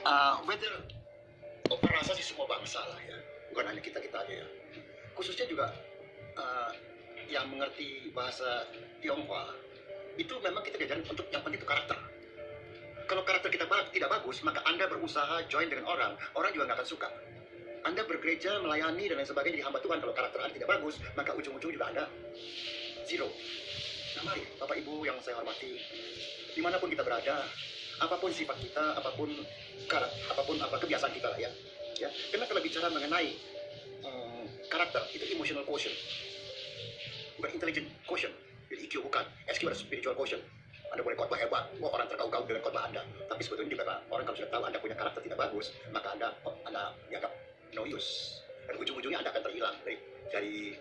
Whether Opa rasa sih semua bangsa lah ya, bukan hanya kita-kita aja ya. Khususnya juga yang mengerti bahasa Tionghoa, itu memang kita diajarin untuk yang penting itu karakter. Kalau karakter kita tidak bagus, maka Anda berusaha join dengan orang juga nggak akan suka. Anda bergereja, melayani, dan lain sebagainya di hamba Tuhan, kalau karakter Anda tidak bagus, maka ujung-ujung juga Anda zero. Nah mari, Bapak Ibu yang saya hormati, dimanapun kita berada, apapun sifat kita, apapun kebiasaan kita lah ya. Karena kalau bicara mengenai karakter, itu emotional quotient, bukan intelligent quotient. Jadi IQ bukan, SQ adalah spiritual quotient. Anda boleh khotbah hebat, orang terkagum-kagum dengan khotbah Anda, tapi sebetulnya juga orang kalau sudah tahu Anda punya karakter tidak bagus, maka Anda dianggap no use, dan ujung-ujungnya Anda akan terhilang dari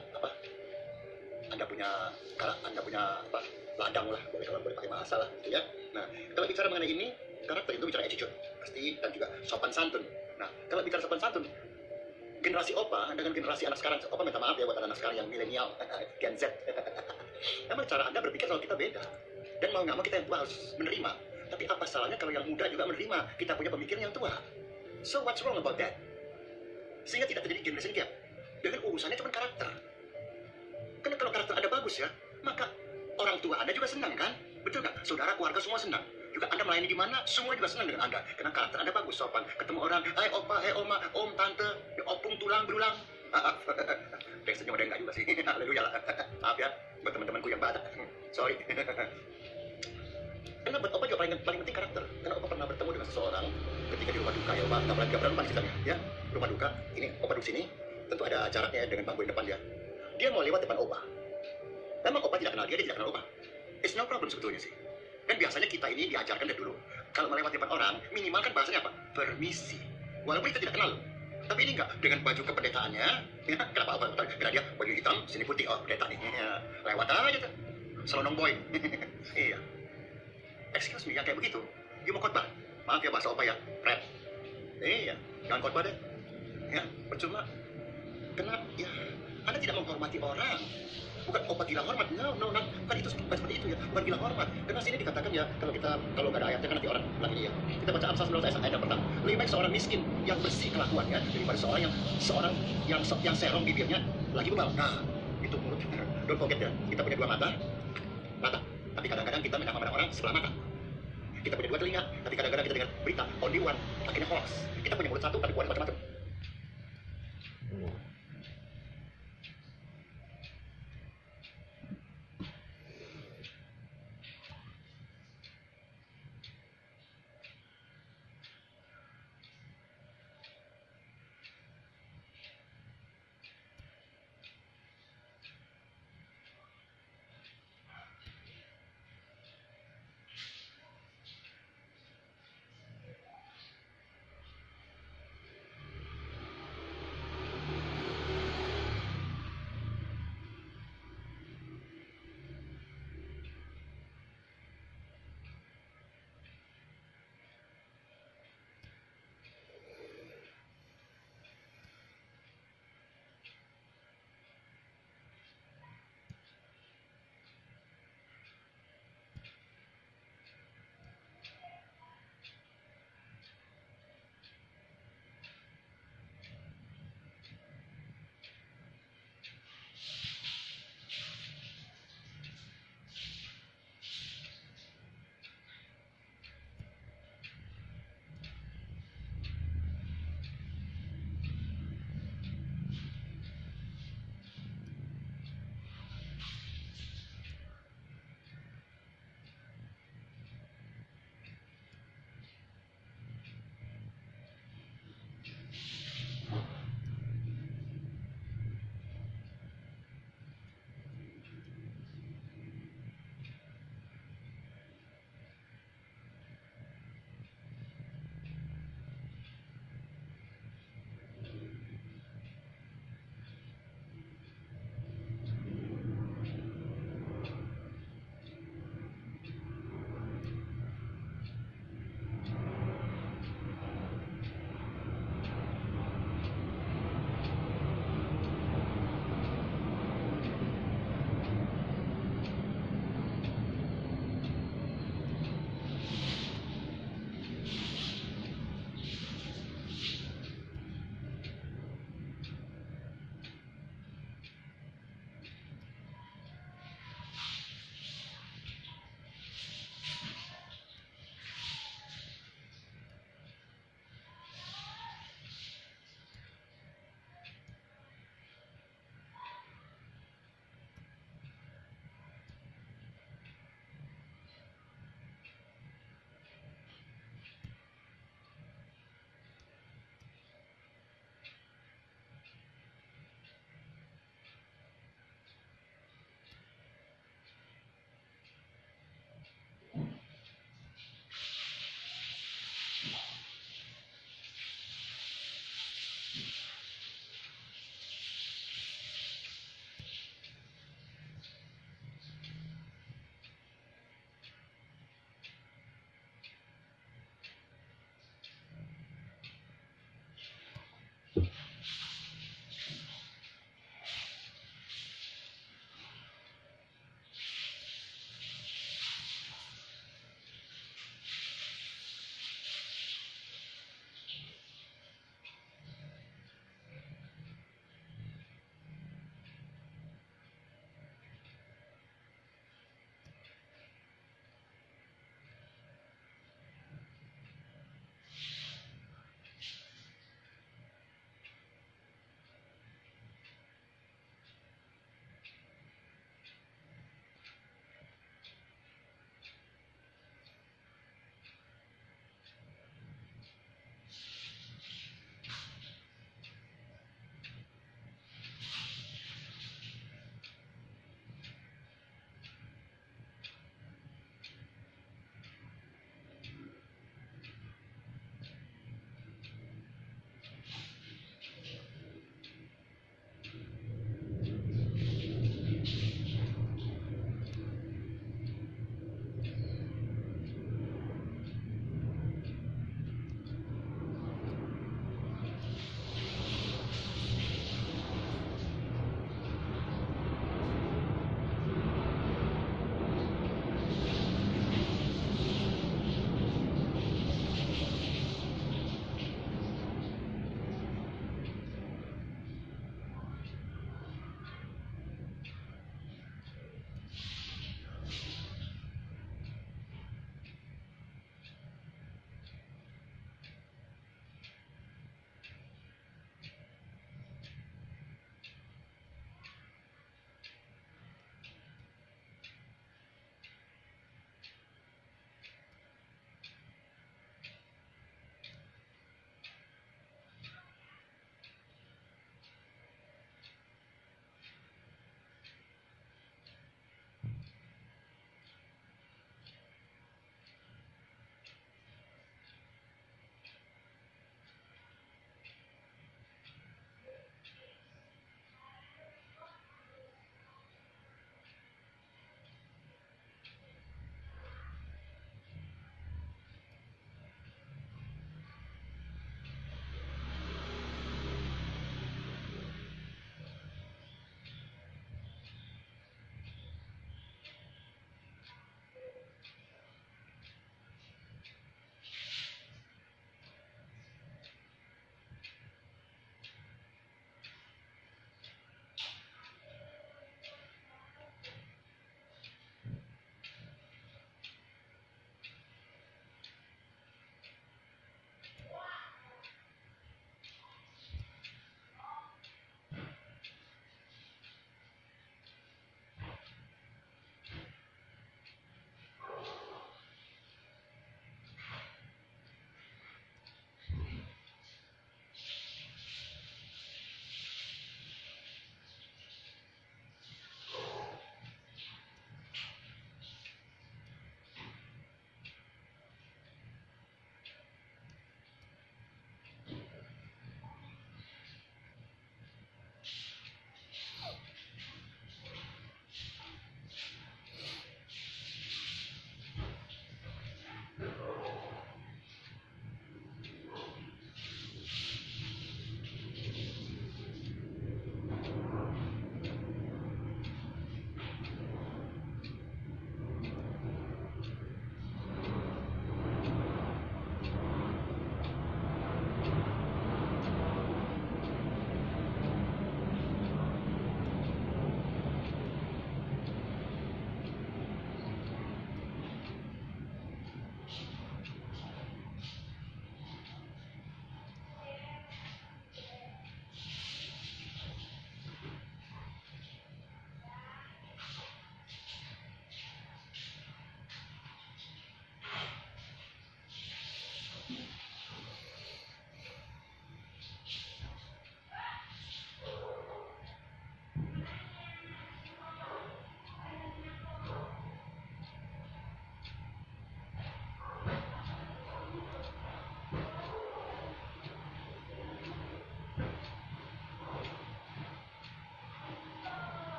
Anda punya ladang lah, kalau boleh pakai bahasa lah gitu ya. Nah, kalau bicara mengenai ini, karakter itu bicara attitude pasti, dan juga sopan santun. Nah, kalau bicara sopan santun, generasi Opa dengan generasi anak sekarang, Opa minta maaf ya buat anak sekarang yang milenial, Gen Z. Memang cara Anda berpikir kalau kita beda, dan mau nggak mau kita yang tua harus menerima. Tapi apa salahnya kalau yang muda juga menerima kita punya pemikiran yang tua? So what's wrong about that? Sehingga tidak terjadi generation gap. Dengan urusannya cuma karakter. Karena kalau karakter Anda bagus ya, maka orang tua Anda juga senang kan? Betul nggak? Saudara, keluarga semua senang. Juga Anda melayani di mana, semua juga senang dengan Anda. Karena karakter Anda bagus, sopan. Ketemu orang, hai opa, hai oma, om, tante, opung, tulang, berulang. Teksturnya udah enggak juga sih. Haleluya lah. Maaf ya, buat teman-temanku yang Batak. Sorry. Karena buat Opa juga paling penting karakter. Karena Opa pernah bertemu dengan seseorang ketika di rumah duka ya Opa. Nggak pernah ceritanya ya. Rumah duka, ini Opa duduk sini. Tentu ada jaraknya dengan bangku di depan dia. Dia mau lewat depan Opa. Memang Opa tidak kenal dia tidak kenal Opa. It's no problem sebetulnya sih. Dan biasanya kita ini diajarkan dari dulu, kalau melewati depan orang, minimal kan bahasanya apa? Permisi. Walaupun kita tidak kenal. Tapi ini enggak, dengan baju kependetaannya, ya, kenapa Opa? Karena dia baju hitam, sini putih, oh pendeta nih. Ya, lewat aja tuh. Selonong boy. Iya. Excuse me, yang kayak begitu, dia mau khotbah. Maaf ya bahasa Opa ya, rap. Iya, jangan khotbah deh. Ya, percuma. Karena ya, Anda tidak menghormati orang. Bukan Opa gila hormat, no, bukan itu, bukan seperti itu ya, bukan gila hormat. Karena sini dikatakan ya, kalau nggak ada ayatnya kan nanti orang bilang ini ya. Kita baca Amsal 19 ayat yang pertama. Lebih baik seorang miskin yang bersih kelakuannya daripada seorang yang serong bibirnya lagi bebal. Nah, itu mulut. Don't forget ya, kita punya dua mata, tapi kadang-kadang kita memandang orang sebelah mata. Kita punya dua telinga, tapi kadang-kadang kita dengar berita only one, akhirnya hoax. Kita punya mulut satu, tapi buat macam-macam.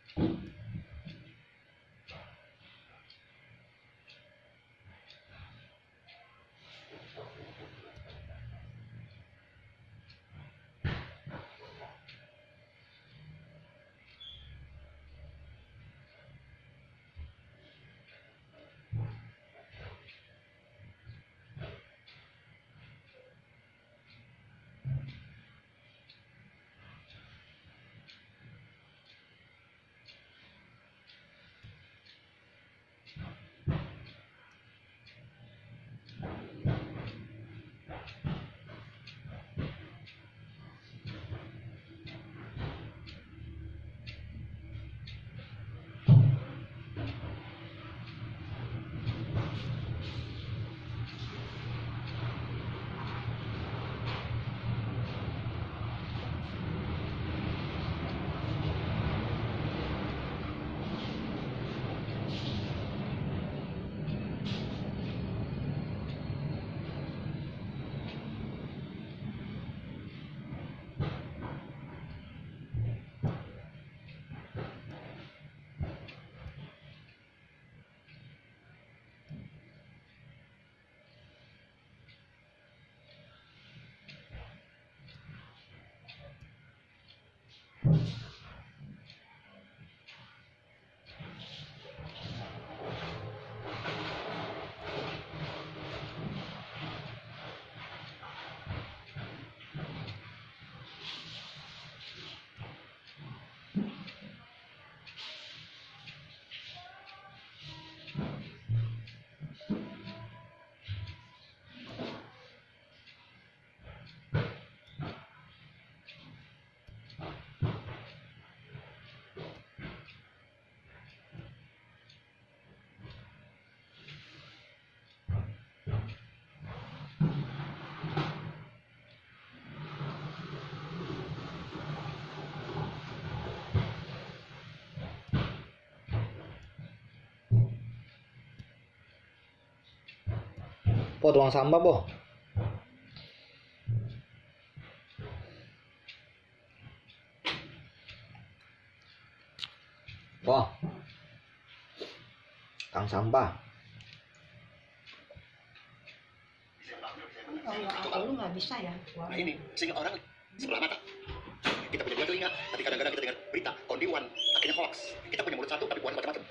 Po, tuang sampah po. Po, tang sampah. Kalau lu nggak bisa ya. Nah ini, sehingga orang sebelah mata. Kita punya dua telinga, tapi kadang-kadang kita dengar berita, only one, akhirnya hoax. Kita punya mulut satu, tapi bukan macam-macam.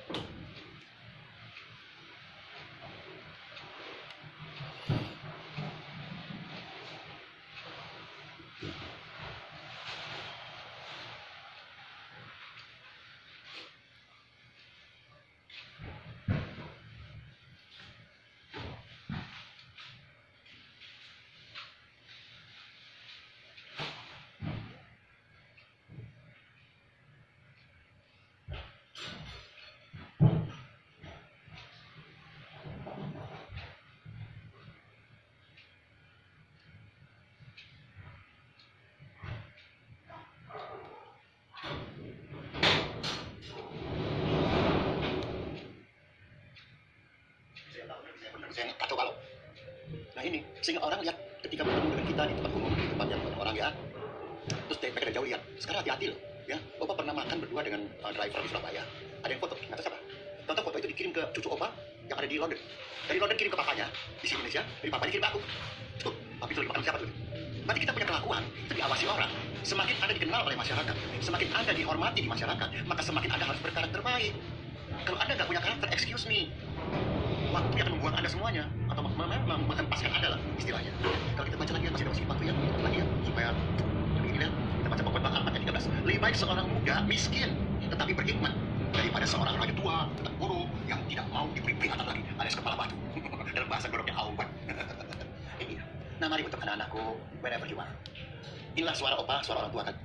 Saya kacau balau. Nah ini, sehingga orang lihat ketika bertemu dengan kita di tempat umum, di tempat yang banyak orang ya, terus mereka dari jauh lihat, sekarang hati-hati loh, ya. Opa pernah makan berdua dengan driver di Surabaya. Ada yang foto, nggak tahu siapa. Tonton foto itu dikirim ke cucu Opa yang ada di London. Dari London kirim ke papanya di Indonesia, dari papanya kirim ke aku. Tuh, papi itu lagi makan siapa tuh? Berarti kita punya kelakuan, itu diawasi orang. Semakin Anda dikenal oleh masyarakat, semakin Anda dihormati di masyarakat, maka semakin Anda harus berkarakter baik. Kalau Anda nggak punya karakter, excuse me, waktu akan membuang Anda semuanya atau menghempaskan Anda lah istilahnya. Kalau kita baca lagi masih ada sedikit waktu ya, lagi ya supaya lebih ini ya. Kita baca pokok Bang Ahmad ayat 13. Lebih baik seorang muda miskin tetapi berhikmat daripada seorang raja tua tetap buruk yang tidak mau diberi peringatan lagi alias kepala batu. Dalam bahasa goroknya awal. Ini. Nah mari untuk anak-anakku wherever you are. Inilah suara opa, suara orang tua kan.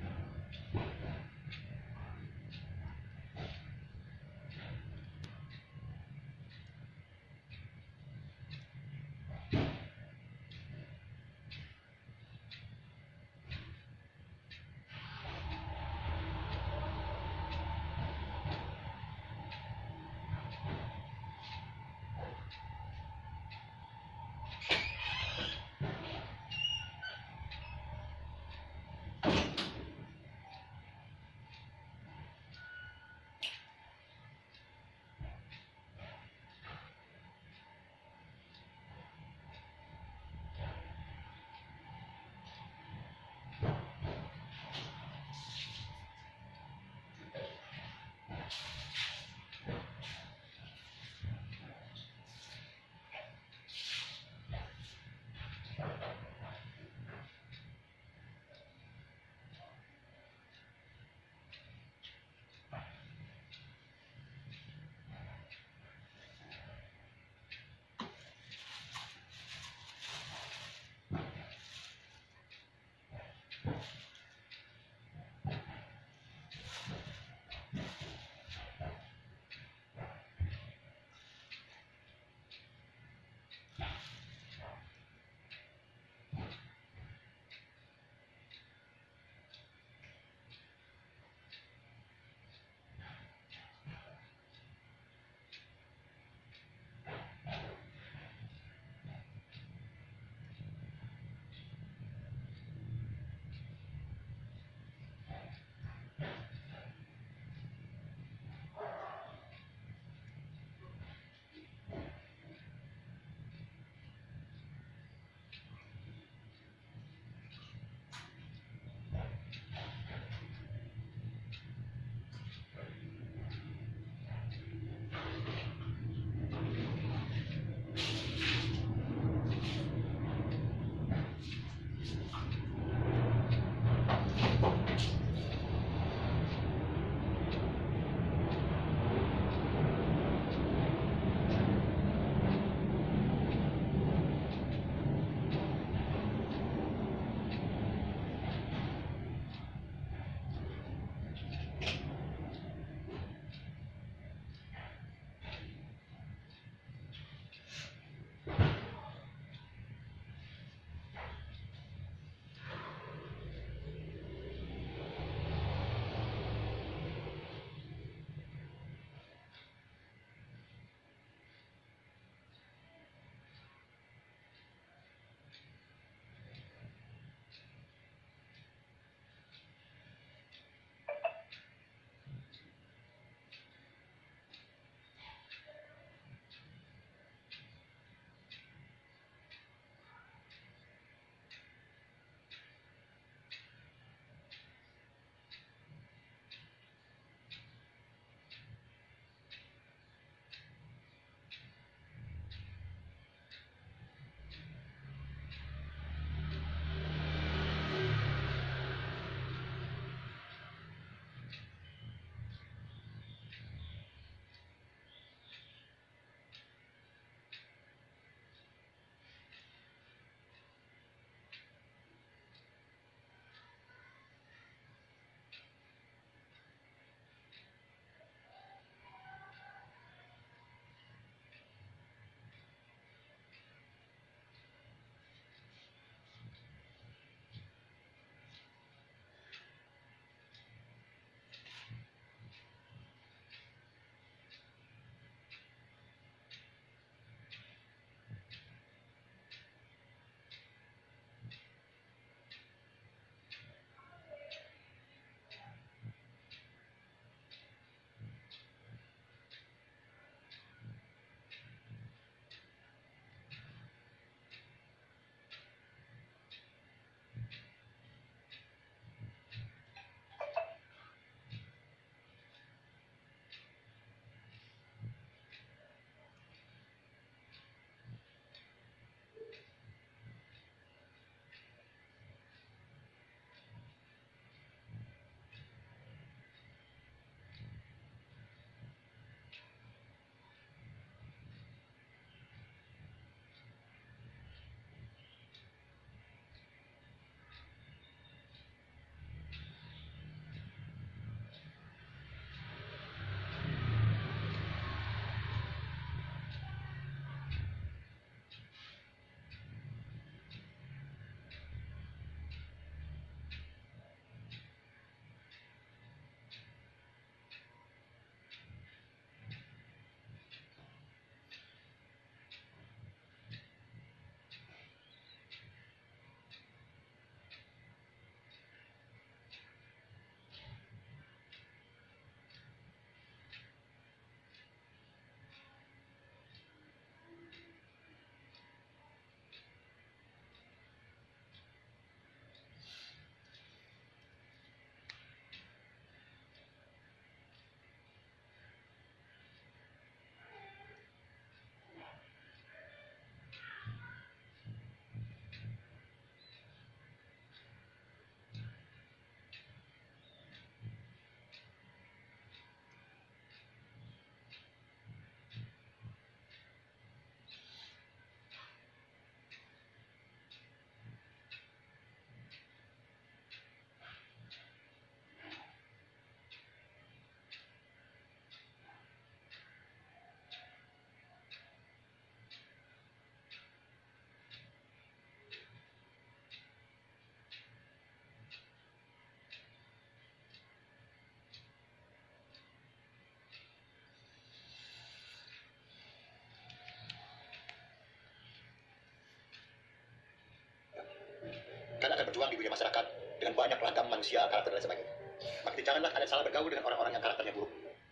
manusia, karakter dan sebagainya. Maka janganlah kalian salah bergaul dengan orang-orang yang karakternya buruk.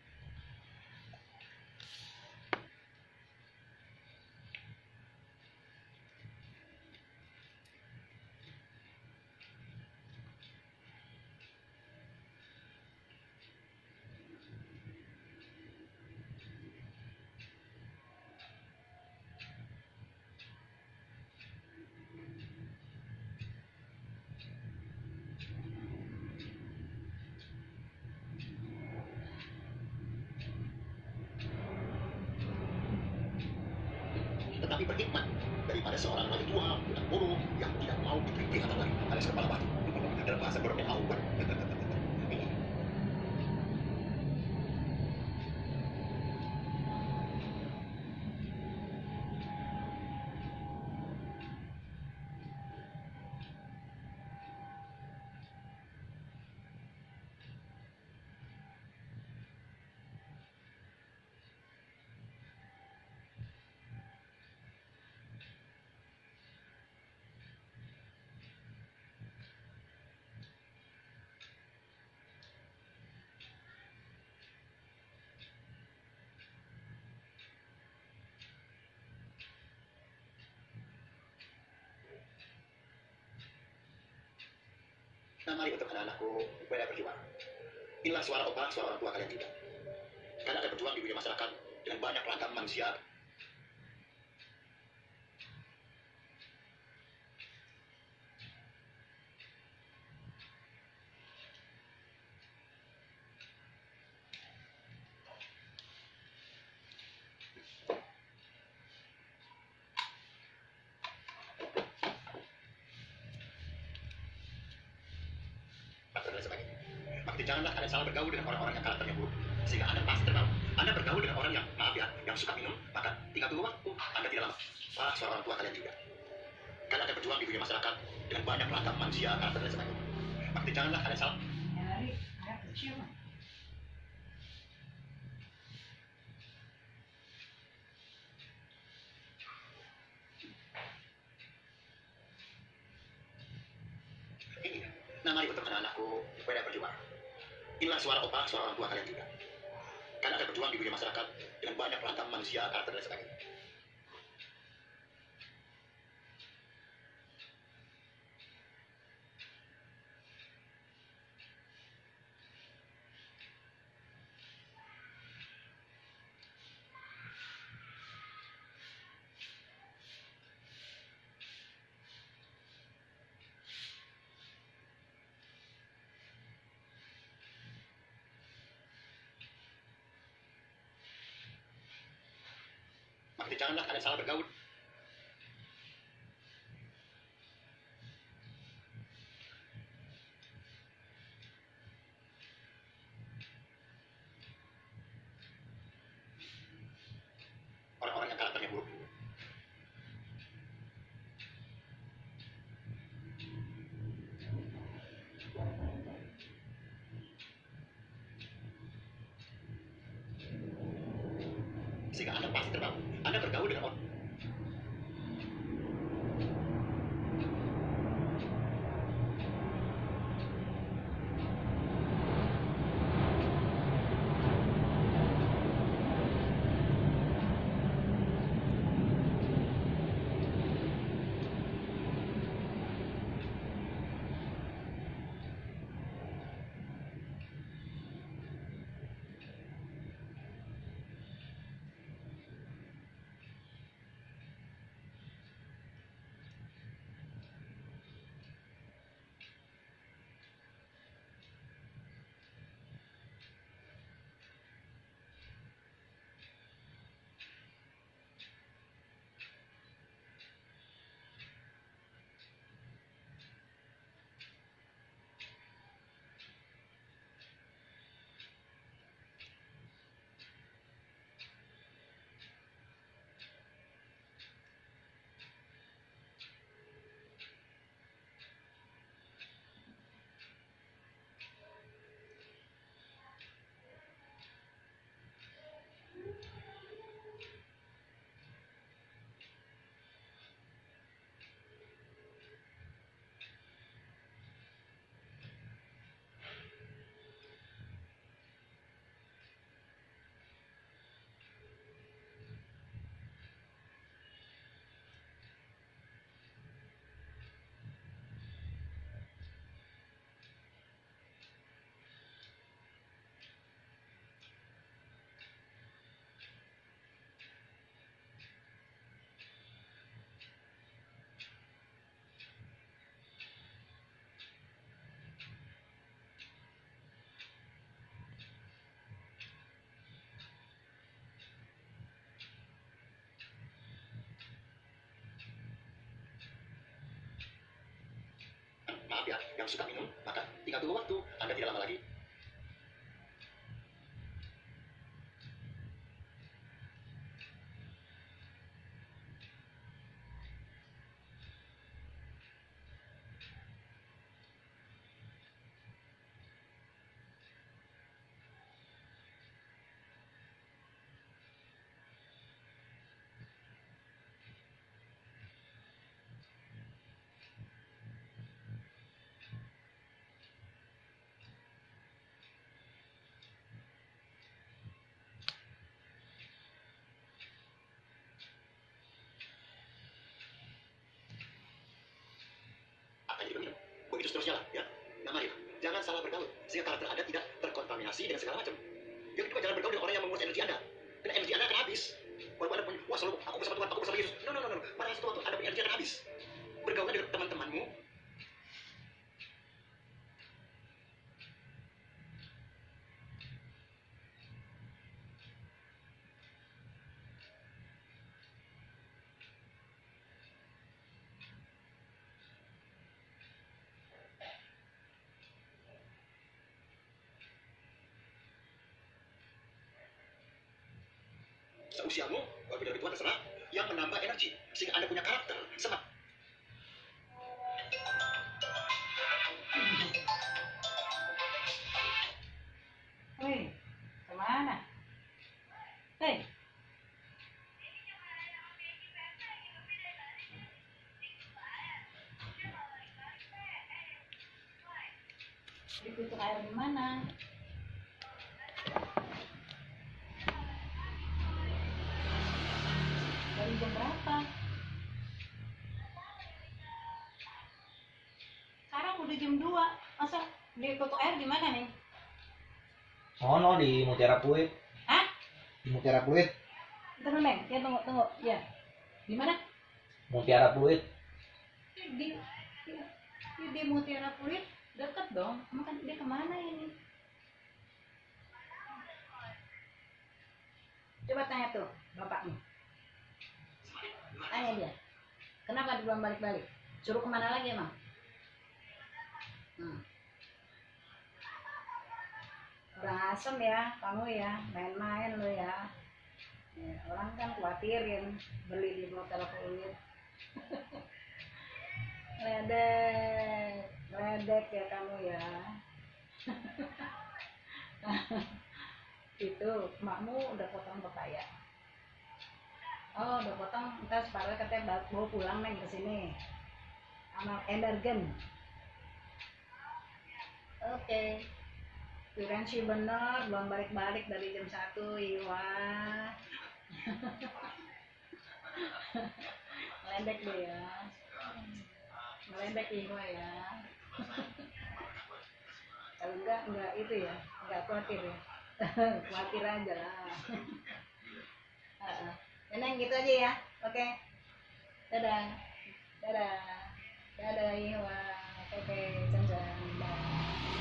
Tetapi berhikmat daripada seorang wali tua budak bodoh yang tidak mau diberi peringatan lagi alias kepala batu. Dalam bahasa bodohnya awal. Nah, mari untuk anak-anakku mulai berjuang. Inilah suara opa, suara orang tua kalian juga. Kalian akan berjuang di dunia masyarakat dengan banyak ragam manusia. Dan sebagainya. Maka janganlah kalian salah bergaul dengan orang-orang yang karakternya buruk. Sehingga Anda pasti terbawa. Anda bergaul dengan orang yang, maaf ya, yang suka minum, maka tinggal tunggu waktu. Anda tidak lama. Para suara orang tua kalian juga. Kalian akan berjuang di dunia masyarakat dengan banyak ragam manusia, karakter dan sebagainya. Maka janganlah kalian salah. Dari anak kecil mah. Ini. Nah, mari untuk anak-anakku mulai berjuang. Inilah suara opa, suara orang tua kalian juga. Kalian akan berjuang di dunia masyarakat dengan banyak ragam manusia, karakter dan sebagainya. Maka janganlah kalian salah bergaul. Orang-orang yang karakternya buruk. Sehingga Anda pasti terbawa. Anda bergaul dengan orang. maaf ya, yang suka minum, maka tinggal tunggu waktu. Anda tidak lama lagi. Akan jadi peminum. Begitu seterusnya lah, ya. Nah, mari, jangan salah bergaul, sehingga karakter Anda tidak terkontaminasi dengan segala macam. Yang kedua, jangan bergaul dengan orang yang menguras energi Anda. Karena energi Anda akan habis. Walaupun Anda punya, wah selalu, aku bersama Tuhan, aku bersama Yesus. No, no, no, no. Pada satu waktu, Anda punya energi akan habis. Bergaul dengan teman-temanmu. Seusiamu, walaupun lebih tua terserah, yang menambah energi. Sehingga Anda punya karakter. Semangat. Woi, kemana? Hei, ditutup air di mana? Dari jam berapa? Sekarang udah jam 2. Masa ditutup air di mana nih? Sono di Mutiara Pluit. Hah? Di Mutiara Pluit. Tunggu, Neng. Ya, tunggu. Ya. Di mana? Mutiara Pluit. Di Mutiara Pluit deket dong. Makan dia kemana ini? Coba tanya tuh bapakmu. Tanya dia. Kenapa dia belum balik-balik? Suruh kemana lagi emang? Kurang asem ya kamu ya, main-main lo ya. Ya, orang kan khawatirin beli di Mutiara Pluit. Ledek ya kamu ya. Itu makmu udah potong pepaya. Oh, udah potong, entar separuh katanya bawa pulang neng ke sini. Sama energen. Oke. Kirain sih bener, belum balik-balik dari jam 1, Iwa. Meledek deh ya. Meledek Iwa ya. Kalau enggak itu ya, enggak khawatir ya. Khawatir aja lah. Neng gitu aja ya, oke. Dadah. Dadah. Dadah Iwa. Oke, Chan-chan. Bye.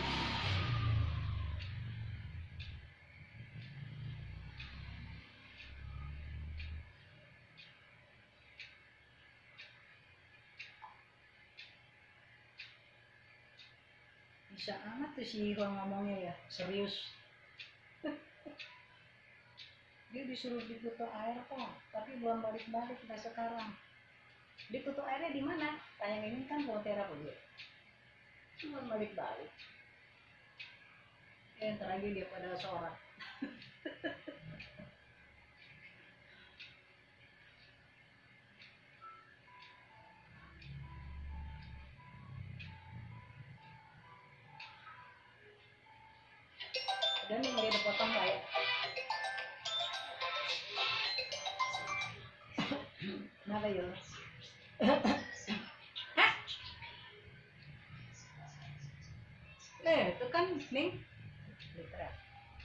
Bisa amat tuh si Iwa ngomongnya ya, serius. Dia disuruh ditutup air kok, tapi belum balik-balik sampai sekarang. Ditutup airnya di mana? Kayak ini kan Mutiara Pluit. Belum balik-balik. Ntar lagi dia pada sorak. Dan yang dia udah potong kayak kenapa yuk? Hah? Itu kan nih literal.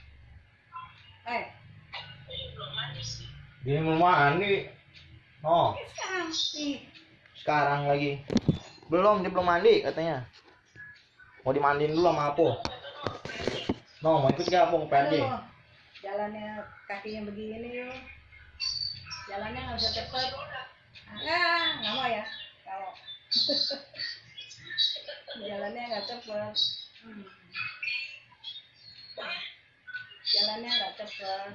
Dia mau mandi. Oh, Sekarang nih. sekarang lagi. Belum, dia belum mandi katanya. Mau dimandiin dulu sama Apo. No, mau ikut gak Apo ke PRJ? Jalannya kakinya begini yuk. Jalannya nggak bisa cepet. Nggak mau ya. Kalau jalannya jalannya nggak cepet.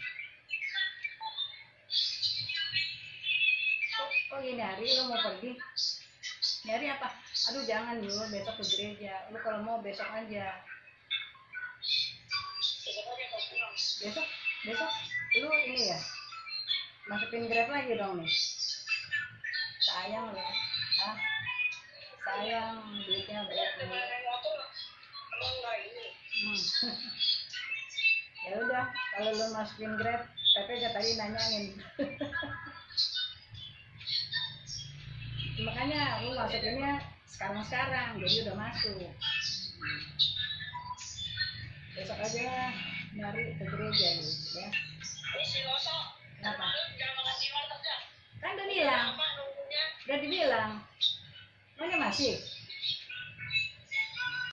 Oh ini hari lo mau pergi? Nyari apa? Aduh jangan dulu, besok ke gereja. Lu kalau mau besok aja. Besok, besok lu ini ya, masukin Grab lagi dong nih. Sayang lu, ah, sayang duitnya Grab lu. Ya udah, kalau lu masukin Grab, Pepe aja tadi nanyain. Makanya lu masukinnya sekarang jadi udah masuk. Besok aja nyari ke gereja gitu ya. Kenapa? Kan udah bilang, udah dibilang. Mana masih?